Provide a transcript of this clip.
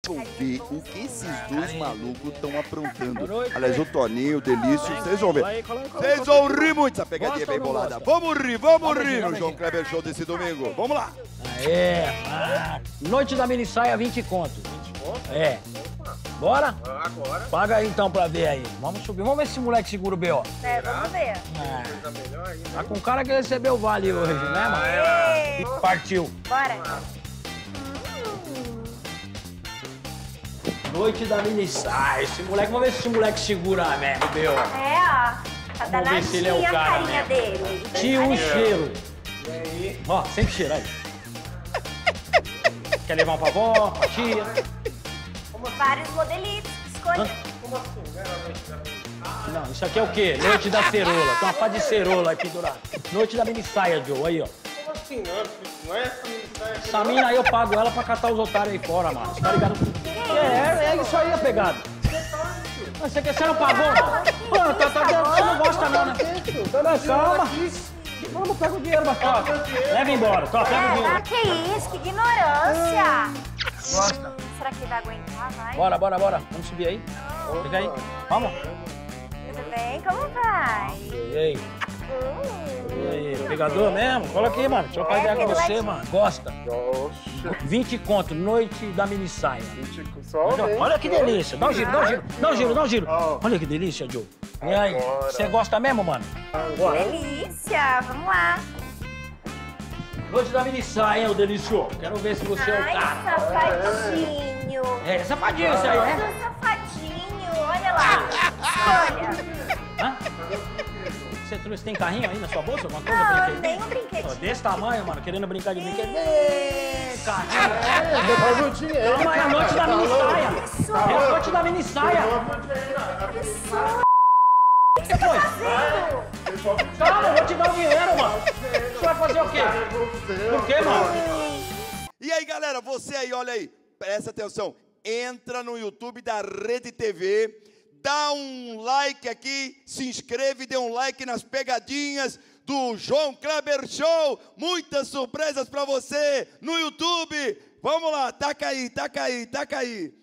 vão ver o que esses dois malucos estão aprontando. Aliás, o Toninho, o Delício, vocês vão ver. Vocês vão rir muito essa pegadinha bem bolada. Vamos rir no João Kleber Show desse domingo. Vamos lá. Noite da mini saia, 20 conto. 20 conto? É. Bora? Agora. Paga aí então pra ver aí. Vamos subir. Vamos ver se esse moleque segura o B.O. Vamos ver. Tá com cara que recebeu o vale hoje, né, mano? Partiu. Bora. Noite da mini saia. Esse moleque, vamos ver se esse moleque segura mesmo o B.O. Tá Vamos ver se ele é o danadinha a cara carinha mesmo. dele. Tio um cheiro. E aí? Ó, sempre cheiro aí. Quer levar um pra avó, pra tia? Vários modelitos, escolha. Não, isso aqui é o quê? Noite da cerola. Tem uma pá de cerola aí pendurada. Noite da mini saia, Joe. Aí, ó. Como assim, não é essa mini saia aqui? Essa mina aí eu pago ela pra catar os otários aí fora, mano. Você tá ligado? É isso aí a pegada. Mas você não pagou, mano? Mano, você não gosta não, né? Calma. Vamos, pega o dinheiro, mas toca. Leva embora, toca, pega o dinheiro. Que isso, que ignorância. Gosta. Será que ele vai aguentar, vai? Bora. Vamos subir aí. Fica aí. Vamos. Tudo bem? Como vai? E aí? E aí, pegador mesmo? Cola aqui, mano. Deixa eu fazer com você, mano. Gosta? 20 conto, noite da mini saia. 20 só, Olha que delícia. Dá um giro. Olha que delícia, Joe. E aí, você gosta mesmo, mano? Delícia, vamos lá. Noite da mini saia, hein, ô Delício? Quero ver se você é o cara. Safadinho. É, safadinho isso aí, né? Safadinho, olha lá. Olha. Hã? Você tem carrinho aí na sua bolsa? Alguma coisa? Não, Brinquedinho? nem um brinquedinho. Desse tamanho, mano, querendo brincar de brinquedo. Carrinho. Calma aí, a noite da mini saia. É a noite da mini saia. O que foi? Calma, eu vou te dar o dinheiro, mano. Você vai fazer o quê? Por quê, mano? E aí, galera, você aí, olha aí, presta atenção. Entra no YouTube da Rede TV, dá um like aqui, se inscreve, dê um like nas pegadinhas do João Kleber Show. Muitas surpresas pra você no YouTube. Vamos lá, taca aí.